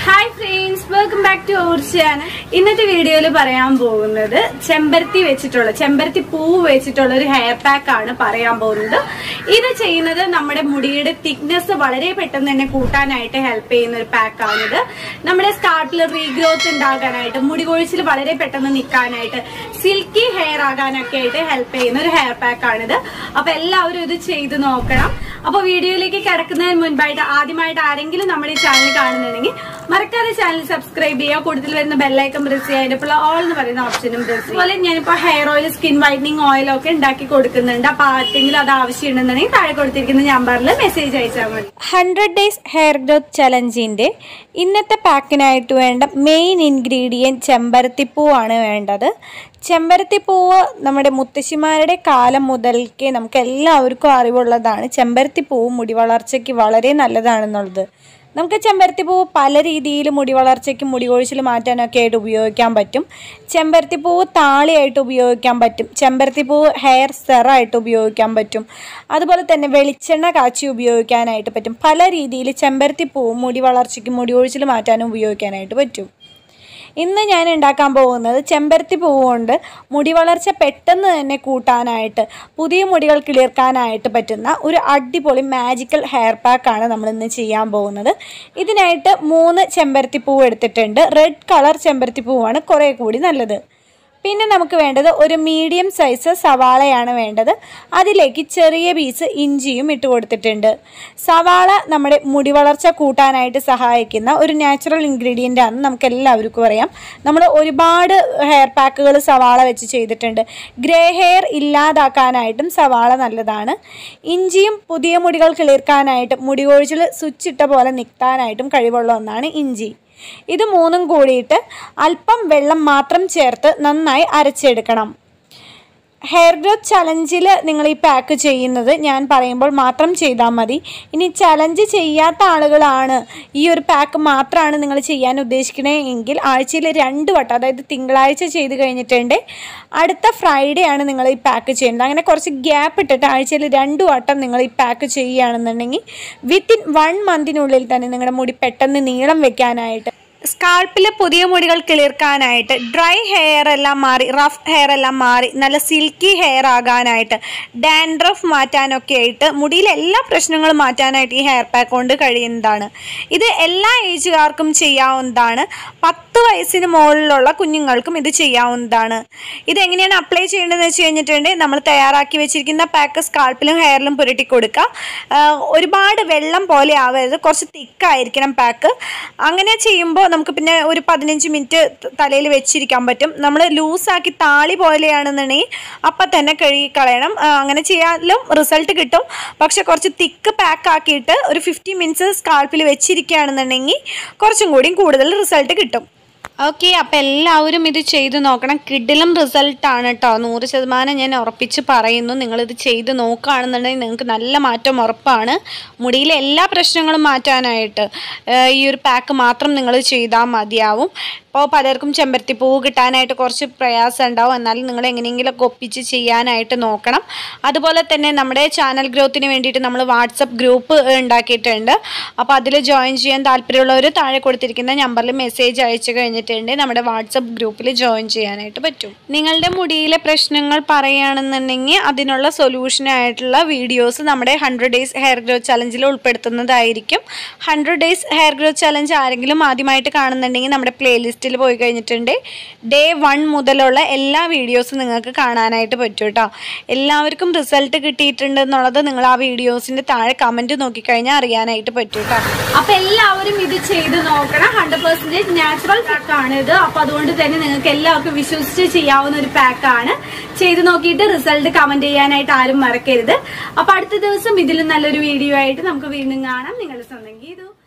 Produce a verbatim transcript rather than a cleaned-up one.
Hi friends, welcome back to our channel. ഇന്നത്തെ വീഡിയോയിൽ പറയാൻ പോകുന്നത് ചെമ്പരത്തി വെച്ചിട്ടുള്ള ചെമ്പരത്തി പൂവ് വെച്ചിട്ടുള്ള ഒരു ഹെയർ പാക്ക് ആണ് പറയാൻ പോകുന്നത്. ഇത് ചെയ്യുന്നത് നമ്മുടെ മുടിയുടെ തിക്നെസ് വളരെ പെട്ടെന്ന് തന്നെ കൂട്ടാനായിട്ട് ഹെൽപ്പ് ചെയ്യുന്ന ഒരു പാക്ക് ആണിത്. നമ്മുടെ സ്കാൾപ്പിൽ റീഗ്രോത്ത് ഉണ്ടാകാനായിട്ട്, മുടി കൊഴിച്ചിൽ വളരെ പെട്ടെന്ന് നിൽക്കാനായിട്ട്, സിൽക്കി ഹെയർ ആകാനൊക്കെ ആയിട്ട് ഹെൽപ്പ് ചെയ്യുന്ന ഒരു ഹെയർ പാക്ക് ആണിത്. അപ്പൊ എല്ലാവരും ഇത് ചെയ്ത് നോക്കണം. അപ്പൊ വീഡിയോയിലേക്ക് കിടക്കുന്നതിന് മുൻപായിട്ട് ആദ്യമായിട്ട് ആരെങ്കിലും നമ്മുടെ ഈ ചാനൽ കാണുന്നുണ്ടെങ്കിൽ മറക്കാതെ ചാനൽ സബ്സ്ക്രൈബ് ചെയ്യുക, കൂടുതൽ വരുന്ന ബെല്ലൈക്കൺ പ്രസ് ചെയ്യുക, അതിന്റെ ഇപ്പോൾ ഓൾ എന്ന് പറയുന്ന ഓപ്ഷനും പ്രസ് ചെയ്യുക. അതുപോലെ ഞാനിപ്പോ ഹെയർ ഓയിൽ, സ്കിൻ വൈറ്റനിങ് ഓയിലും ഒക്കെ ഉണ്ടാക്കി കൊടുക്കുന്നുണ്ട്. അപ്പൊ ആർക്കെങ്കിലും അത് ആവശ്യമുണ്ടെന്നുണ്ടെങ്കിൽ താഴെ കൊടുത്തിരിക്കുന്ന നമ്പറിൽ മെസ്സേജ് അയച്ചാൽ മതി. ഹൺഡ്രഡ് ഡേയ്സ് ഹെയർ ഗ്രോത്ത് ചലഞ്ചിന്റെ ഇന്നത്തെ പാക്കിനായിട്ട് വേണ്ട മെയിൻ ഇൻഗ്രീഡിയൻറ്റ് ചെമ്പരത്തിപ്പൂവാണ് വേണ്ടത്. ചെമ്പരത്തിപ്പൂവ് നമ്മുടെ മുത്തശ്ശിമാരുടെ കാലം മുതൽക്കേ നമുക്ക് എല്ലാവർക്കും അറിവുള്ളതാണ്. ചെമ്പരത്തിപ്പൂവ് മുടി വളർച്ചയ്ക്ക് വളരെ നല്ലതാണെന്നുള്ളത്. നമുക്ക് ചെമ്പരത്തിപ്പൂവ് പല രീതിയിൽ മുടി വളർച്ചയ്ക്കും മുടി കൊഴിച്ചിൽ മാറ്റാനൊക്കെ ആയിട്ട് ഉപയോഗിക്കാൻ പറ്റും. ചെമ്പരത്തിപ്പൂവ് താളിയായിട്ട് ഉപയോഗിക്കാൻ പറ്റും. ചെമ്പരത്തിപ്പൂവ് ഹെയർ സെറായിട്ട് ഉപയോഗിക്കാൻ പറ്റും. അതുപോലെ തന്നെ വെളിച്ചെണ്ണ കാച്ചി ഉപയോഗിക്കാനായിട്ട് പറ്റും. പല രീതിയിൽ ചെമ്പരത്തിപ്പൂവ് മുടി വളർച്ചയ്ക്കും മുടി കൊഴിച്ചിൽ മാറ്റാനും ഉപയോഗിക്കാനായിട്ട് പറ്റും. ഇന്ന് ഞാൻ ഉണ്ടാക്കാൻ പോകുന്നത് ചെമ്പരത്തി പൂവ് കൊണ്ട് മുടി വളർച്ച പെട്ടെന്ന് തന്നെ കൂട്ടാനായിട്ട്, പുതിയ മുടികൾ കിളിർക്കാനായിട്ട് പറ്റുന്ന ഒരു അടിപൊളി മാജിക്കൽ ഹെയർ പാക്കാണ് നമ്മൾ ഇന്ന് ചെയ്യാൻ പോകുന്നത്. ഇതിനായിട്ട് മൂന്ന് ചെമ്പരത്തി പൂവ് എടുത്തിട്ടുണ്ട്. റെഡ് കളർ ചെമ്പരത്തി പൂവാണ് കുറേ കൂടി നല്ലത്. പിന്നെ നമുക്ക് വേണ്ടത് ഒരു മീഡിയം സൈസ് സവാളയാണ് വേണ്ടത്. അതിലേക്ക് ചെറിയ പീസ് ഇഞ്ചിയും ഇട്ട് കൊടുത്തിട്ടുണ്ട്. സവാള നമ്മുടെ മുടി വളർച്ച കൂട്ടാനായിട്ട് സഹായിക്കുന്ന ഒരു നാച്ചുറൽ ഇൻഗ്രീഡിയൻ്റ് ആണ്, നമുക്ക് എല്ലാവർക്കും അറിയാം. നമ്മൾ ഒരുപാട് ഹെയർ പാക്കുകൾ സവാള വെച്ച് ചെയ്തിട്ടുണ്ട്. ഗ്രേ ഹെയർ ഇല്ലാതാക്കാനായിട്ടും സവാള നല്ലതാണ്. ഇഞ്ചിയും പുതിയ മുടികൾ കിളിർക്കാനായിട്ടും മുടി കൊഴിച്ചിൽ സ്വിച്ചിട്ട പോലെ നിൽക്കാനായിട്ടും കഴിവുള്ള ഒന്നാണ് ഇഞ്ചി. ഇത് മൂന്നും കൂടിയിട്ട് അല്പം വെള്ളം മാത്രം ചേർത്ത് നന്നായി അരച്ചെടുക്കണം. ഹെയർ ഗ്രോത്ത് ചലഞ്ചിൽ നിങ്ങൾ ഈ പാക്ക് ചെയ്യുന്നത് ഞാൻ പറയുമ്പോൾ മാത്രം ചെയ്താൽ മതി. ഇനി ചലഞ്ച് ചെയ്യാത്ത ആളുകളാണ്, ഈ ഒരു പാക്ക് മാത്രമാണ് നിങ്ങൾ ചെയ്യാൻ ഉദ്ദേശിക്കണേ എങ്കിൽ ആഴ്ചയിൽ രണ്ട് വട്ടം, അതായത് തിങ്കളാഴ്ച ചെയ്ത് കഴിഞ്ഞിട്ടുണ്ട്, അടുത്ത ഫ്രൈഡേ ആണ് നിങ്ങൾ ഈ പാക്ക് ചെയ്യുന്നത്. അങ്ങനെ കുറച്ച് ഗ്യാപ്പ് ഇട്ടിട്ട് ആഴ്ചയിൽ രണ്ട് വട്ടം നിങ്ങൾ ഈ പാക്ക് ചെയ്യുകയാണെന്നുണ്ടെങ്കിൽ വിത്തിൻ വൺ മന്തിനുള്ളിൽ തന്നെ നിങ്ങളുടെ മുടി പെട്ടെന്ന് നീളം വെക്കാനായിട്ട്, സ്കാൾപ്പിൽ പുതിയ മുടികൾ കിളിർക്കാനായിട്ട്, ഡ്രൈ ഹെയർ എല്ലാം മാറി റഫ് ഹെയർ എല്ലാം മാറി നല്ല സിൽക്കി ഹെയർ ആകാനായിട്ട്, ഡാൻഡ്രഫ് മാറ്റാനൊക്കെ ആയിട്ട്, മുടിയിലെ എല്ലാ പ്രശ്നങ്ങളും മാറ്റാനായിട്ട് ഈ ഹെയർ പാക്ക് കൊണ്ട് കഴിയുന്നതാണ്. ഇത് എല്ലാ ഏജുകാർക്കും ചെയ്യാവുന്നതാണ്. പത്ത് വയസ്സിന് മുകളിലുള്ള കുഞ്ഞുങ്ങൾക്കും ഇത് ചെയ്യാവുന്നതാണ്. ഇതെങ്ങനെയാണ് അപ്ലൈ ചെയ്യേണ്ടതെന്ന് വെച്ച് കഴിഞ്ഞിട്ടുണ്ടെങ്കിൽ നമ്മൾ തയ്യാറാക്കി വെച്ചിരിക്കുന്ന പാക്ക് സ്കാൾപ്പിലും ഹെയറിലും പുരട്ടി കൊടുക്കുക. ഒരുപാട് വെള്ളം പോലെ ആവരുത്, കുറച്ച് തിക്കായിരിക്കണം പാക്ക്. അങ്ങനെ ചെയ്യുമ്പോൾ നമുക്ക് പിന്നെ ഒരു പതിനഞ്ച് മിനിറ്റ് തലയിൽ വെച്ചിരിക്കാൻ പറ്റും. നമ്മൾ ലൂസാക്കി താളി പോലെയാണെന്നുണ്ടെങ്കിൽ അപ്പം തന്നെ കഴുകി കളയണം. അങ്ങനെ ചെയ്യാലും റിസൾട്ട് കിട്ടും. പക്ഷെ കുറച്ച് തിക്ക് പാക്ക് ആക്കിയിട്ട് ഒരു ഫിഫ്റ്റി മിനിറ്റ്സ് സ്കാൾപ്പിൽ വെച്ചിരിക്കുകയാണെന്നുണ്ടെങ്കിൽ കുറച്ചും കൂടി കൂടുതൽ റിസൾട്ട് കിട്ടും. ഓക്കെ, അപ്പം എല്ലാവരും ഇത് ചെയ്ത് നോക്കണം. കിഡിലും റിസൾട്ടാണ് കേട്ടോ, നൂറ് ശതമാനം ഞാൻ ഉറപ്പിച്ച് പറയുന്നു. നിങ്ങളിത് ചെയ്ത് നോക്കുകയാണെന്നുണ്ടെങ്കിൽ നിങ്ങൾക്ക് നല്ല മാറ്റം ഉറപ്പാണ്. മുടിയിലെ എല്ലാ പ്രശ്നങ്ങളും മാറ്റാനായിട്ട് ഈ ഒരു പാക്ക് മാത്രം നിങ്ങൾ ചെയ്താൽ മതിയാവും. ഇപ്പോൾ പലർക്കും ചെമ്പരത്തി പൂവ് കിട്ടാനായിട്ട് കുറച്ച് പ്രയാസം ഉണ്ടാവും. എന്നാലും നിങ്ങൾ എങ്ങനെയെങ്കിലുമൊക്കെ ഒപ്പിച്ച് ചെയ്യാനായിട്ട് നോക്കണം. അതുപോലെ തന്നെ നമ്മുടെ ചാനൽ ഗ്രോത്തിന് വേണ്ടിയിട്ട് നമ്മൾ വാട്സപ്പ് ഗ്രൂപ്പ് ഉണ്ടാക്കിയിട്ടുണ്ട്. അപ്പോൾ അതിൽ ജോയിൻ ചെയ്യാൻ താല്പര്യമുള്ളവർ താഴെ കൊടുത്തിരിക്കുന്ന നമ്പറിൽ മെസ്സേജ് അയച്ചു കഴിഞ്ഞിട്ടുണ്ടെങ്കിൽ നമ്മുടെ വാട്സപ്പ് ഗ്രൂപ്പിൽ ജോയിൻ ചെയ്യാനായിട്ട് പറ്റും. നിങ്ങളുടെ മുടിയിലെ പ്രശ്നങ്ങൾ പറയുകയാണെന്നുണ്ടെങ്കിൽ അതിനുള്ള സൊല്യൂഷനായിട്ടുള്ള വീഡിയോസ് നമ്മുടെ ഹൺഡ്രഡ് ഡേയ്സ് ഹെയർ ഗ്രോത്ത് ചലഞ്ചിൽ ഉൾപ്പെടുത്തുന്നതായിരിക്കും. Hundred days hair growth challenge ആരെങ്കിലും ആദ്യമായിട്ട് കാണുന്നുണ്ടെങ്കിൽ നമ്മുടെ പ്ലേലിസ്റ്റ് പോയി കഴിഞ്ഞിട്ടുണ്ട് ഡേ വൺ മുതലുള്ള എല്ലാ വീഡിയോസും നിങ്ങൾക്ക് കാണാനായിട്ട് പറ്റും കേട്ടോ. എല്ലാവർക്കും റിസൾട്ട് കിട്ടിയിട്ടുണ്ട് എന്നുള്ളത് നിങ്ങൾ ആ വീഡിയോസിന്റെ താഴെ കമന്റ് നോക്കിക്കഴിഞ്ഞാൽ അറിയാനായിട്ട് പറ്റും കേട്ടോ. അപ്പൊ എല്ലാവരും ഇത് ചെയ്ത് നോക്കണം. ഹൺഡ്രഡ് പെർസെന്റേജ് നാച്ചുറൽ പാക്കാണ് ഇത്. അപ്പൊ അതുകൊണ്ട് തന്നെ നിങ്ങൾക്ക് എല്ലാവർക്കും വിശ്വസിച്ച് ചെയ്യാവുന്ന ഒരു പാക്കാണ്. ചെയ്ത് നോക്കിയിട്ട് റിസൾട്ട് കമന്റ് ചെയ്യാനായിട്ട് ആരും മറക്കരുത്. അപ്പൊ അടുത്ത ദിവസം ഇതിലും നല്ലൊരു വീഡിയോ ആയിട്ട് നമുക്ക് വീണ്ടും കാണാം. നിങ്ങളുടെ സ്വന്തം ഗീതു.